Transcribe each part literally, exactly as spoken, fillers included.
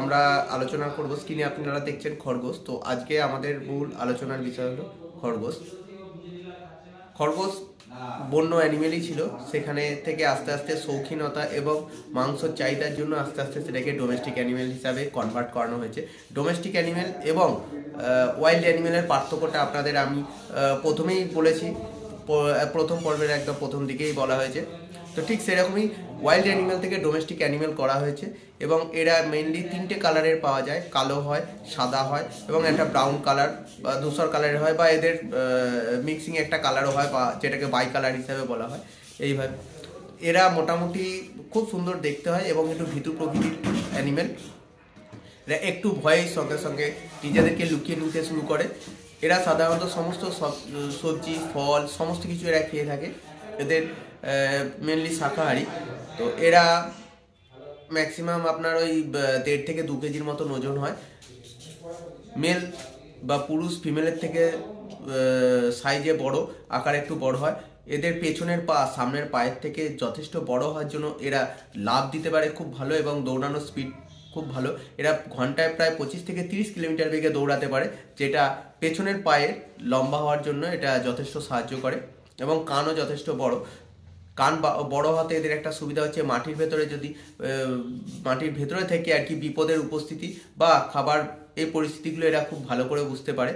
আমরা আলোচনা করব স্ক্রিনে আপনারা দেখছেন খরগোশ। তো আজকে আমাদের মূল আলোচনার বিষয় হলো খরগোশ। খরগোশ বন্য অ্যানিমেলই ছিল, সেখানে থেকে আস্তে আস্তে শৌখিনতা এবং মাংসর চাহিদার জন্য আস্তে আস্তে সেটাকে ডোমেস্টিক অ্যানিমেল হিসাবে কনভার্ট করানো হয়েছে। ডোমেস্টিক অ্যানিমেল এবং ওয়াইল্ড অ্যানিমেলের পার্থক্যটা আপনাদের আমি প্রথমেই বলেছি, প্রথম পর্বের একদম প্রথম দিকেই বলা হয়েছে। তো ঠিক সেরকমই ওয়াইল্ড অ্যানিমেল থেকে ডোমেস্টিক অ্যানিমেল করা হয়েছে এবং এরা মেইনলি তিনটে কালারের পাওয়া যায়, কালো হয়, সাদা হয় এবং একটা ব্রাউন কালার বা ধূসর কালারের হয়, বা এদের মিক্সিং একটা কালারও হয়, বা যেটাকে বাই কালার হিসাবে বলা হয়। এইভাবে এরা মোটামুটি খুব সুন্দর দেখতে হয় এবং একটু ভীতু প্রকৃতির অ্যানিমেল। এরা একটু ভয়ের সঙ্গে সঙ্গে নিজেদেরকে লুকিয়ে নিতে শুরু করে। এরা সাধারণত সমস্ত সবজি ফল সমস্ত কিছু এরা খেয়ে থাকে। এদের মেনলি শাকাহারী। তো এরা ম্যাক্সিমাম আপনার ওই দেড় থেকে দু কেজির মতন ওজন হয়। মেল বা পুরুষ ফিমেলের থেকে সাইজে বড়, আকার একটু বড় হয়। এদের পেছনের পা সামনের পায়ের থেকে যথেষ্ট বড় হওয়ার জন্য এরা লাফ দিতে পারে খুব ভালো এবং দৌড়ানোর স্পিড খুব ভালো। এরা ঘন্টায় প্রায় পঁচিশ থেকে তিরিশ কিলোমিটার বেগে দৌড়াতে পারে, যেটা পেছনের পায়ের লম্বা হওয়ার জন্য এটা যথেষ্ট সাহায্য করে। এবং কানও যথেষ্ট বড়। কান বড় হতে এদের একটা সুবিধা হচ্ছে, মাটির ভেতরে যদি মাটির ভেতরে থেকে আর কি বিপদের উপস্থিতি বা খাবার এই পরিস্থিতিগুলো এরা খুব ভালো করে বুঝতে পারে।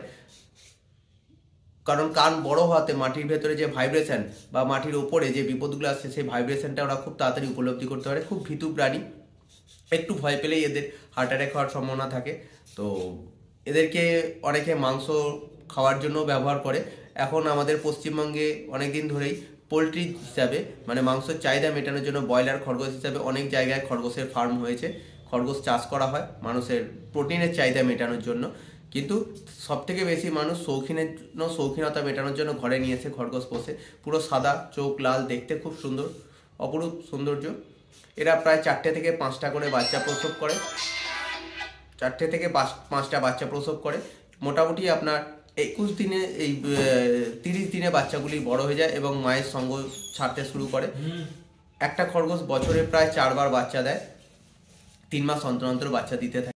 কারণ কান বড় হওয়াতে মাটির ভেতরে যে ভাইব্রেশন বা মাটির ওপরে যে বিপদগুলো আসছে সেই ভাইব্রেশনটা ওরা খুব তাড়াতাড়ি উপলব্ধি করতে পারে। খুব ভীতু প্রাণী, একটু ভয় পেলেই এদের হার্ট অ্যাটাক হওয়ার সম্ভাবনা থাকে। তো এদেরকে অনেকে মাংস খাওয়ার জন্য ব্যবহার করে। এখন আমাদের পশ্চিমবঙ্গে অনেক দিন ধরেই পোলট্রি হিসাবে মানে মাংসের চাহিদা মেটানোর জন্য ব্রয়লার খরগোশ হিসাবে অনেক জায়গায় খরগোশের ফার্ম হয়েছে, খরগোশ চাষ করা হয় মানুষের প্রোটিনের চাহিদা মেটানোর জন্য। কিন্তু সবথেকে বেশি মানুষ শৌখিনের জন্য শৌখিনতা মেটানোর জন্য ঘরে নিয়েছে খরগোশ পোষে। পুরো সাদা, চোখ লাল, দেখতে খুব সুন্দর, অপরূপ সৌন্দর্য। এরা প্রায় চারটে থেকে পাঁচটা করে বাচ্চা প্রসব করে চারটে থেকে পাঁচটা বাচ্চা প্রসব করে মোটামুটি আপনার একুশ দিনে এই তিরিশ দিনে বাচ্চাগুলি বড় হয়ে যায় এবং মায়ের সঙ্গ ছাড়তে শুরু করে। একটা খরগোশ বছরে প্রায় চারবার বাচ্চা দেয়, তিন মাস অন্তর অন্তর বাচ্চা দিতে থাকে।